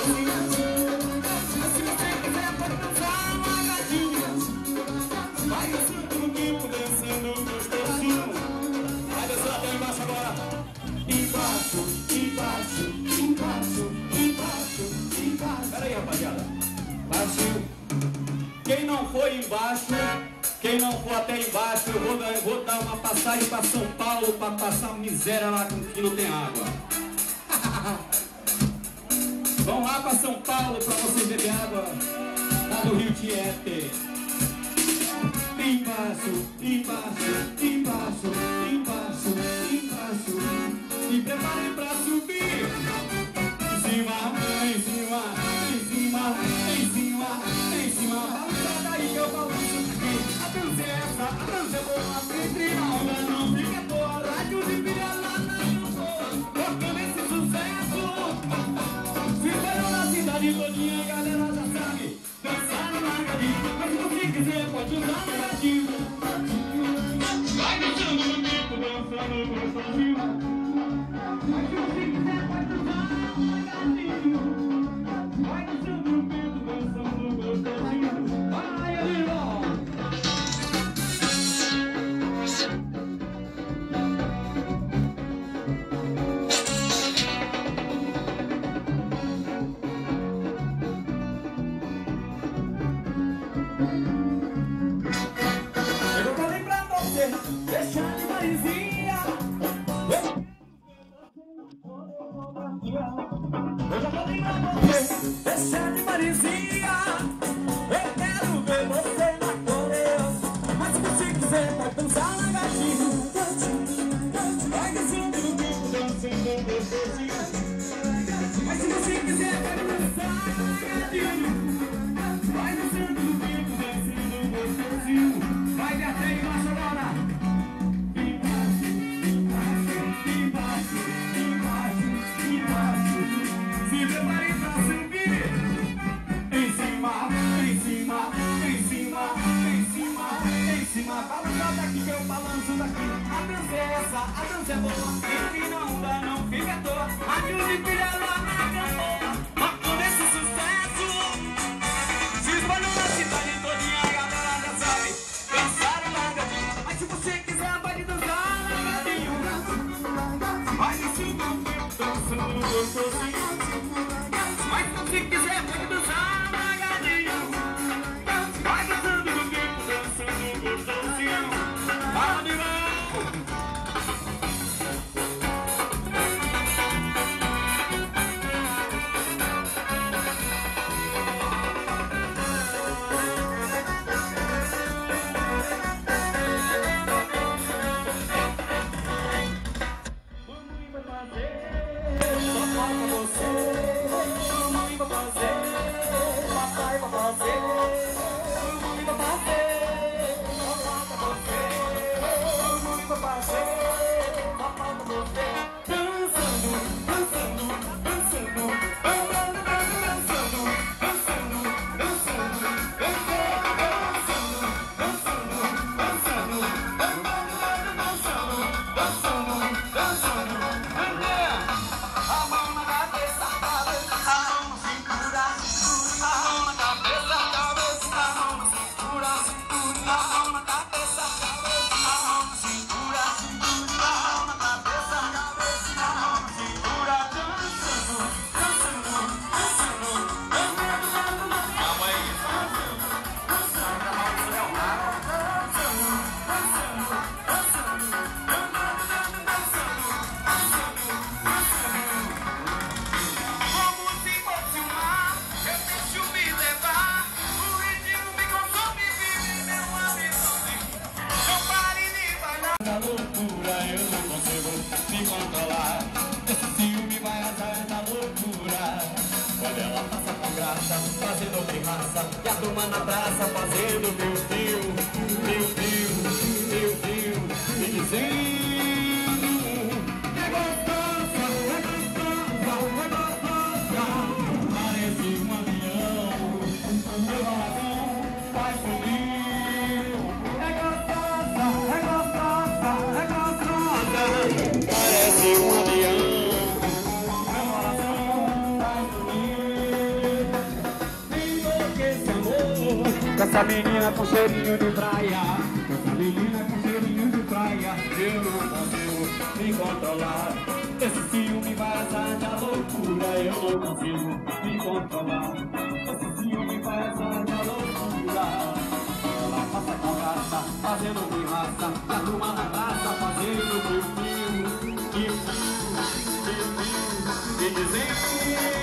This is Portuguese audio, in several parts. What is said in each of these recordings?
Quem não foi embaixo, quem não for até embaixo, eu vou dar uma passagem para São Paulo para passar miséria lá que não tem água. Vão lá para São Paulo para vocês beber água lá do Rio Tietê. Embaixo, embaixo, embaixo, embaixo, embaixo. E preparem para subir. Em cima, em cima, em cima, em cima, em cima. Balança daí que eu balanço aqui. A dança é essa, a dança é boa. Entre na onda não fica boa. Rádio de pilha lá na boa. Tocando esse sucesso. Se for na cidade todinha, a galera já sabe. Dançar no marcadinho. Mas se você quiser, pode usar no radinho. Vai dançando no bico, dançando gostosinho. Mas se você quiser, pode usar no marcadinho. Vai dançando no bico, dançando gostosinho. Vai, irmão! Eu falei pra você, deixa de marizinha. Eu já falei pra você, deixa de marizinha. Eu quero ver você na coreia. Mas se você quiser, pode dançar na gatinha. Vai dançando no bico, dançando gostosinho. Mas se você quiser, pode dançar na gatinha. Vai dançando no bico, dançando gostosinho. Vai até embaixo agora. Embaixo, embaixo, embaixo, embaixo, embaixo. Se prepare pra subir. Em cima, em cima, em cima, em cima, em cima. Balança daqui que eu balanço daqui. A dança é essa, a dança é boa. Entre na onda não fica à toa. Ajude pilha lá na camboa. Marcando esse sucesso. Se espalhou na cidade todinha, a galera já sabe. Dançar o largadinho. Mas se você quiser, pode dançar largadinho. Vai dançando, dançando gostosinho. Mas se você quiser, pode dançar largadinho. Vai dançando no bico, dançando gostosinho. Fala, Mirão! Fazendo pirraça, e a turma na praça fazendo meu fio, e dizendo é gostosa, é gostosa, é gostosa. Parece um avião, meu coração faz comigo. É gostosa, é gostosa, é gostosa. Parece um avião, meu coração faz comigo. essa menina com cheirinho de praia, essa menina com cheirinho de praia, eu não consigo me controlar. Esse ciúme vai assar da loucura, eu não consigo me controlar. Esse ciúme vai assar da loucura. Ela passa com graça, fazendo pirraça, e a turma na praça fazendo piu-piu, e dizendo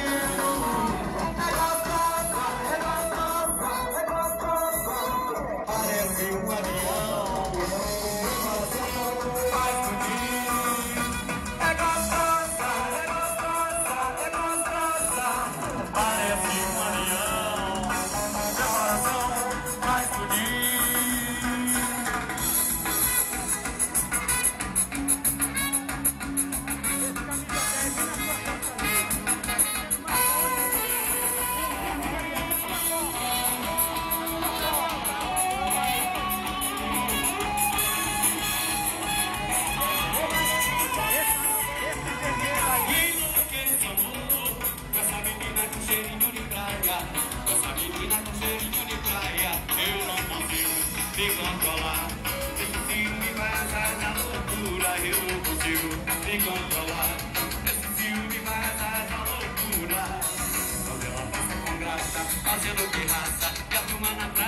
me controlar. Esse ciúme vai assar da loucura, eu não consigo me controlar. Esse ciúme vai assar da loucura. Quando ela passa com graça, fazendo pirraça, e a turma na praia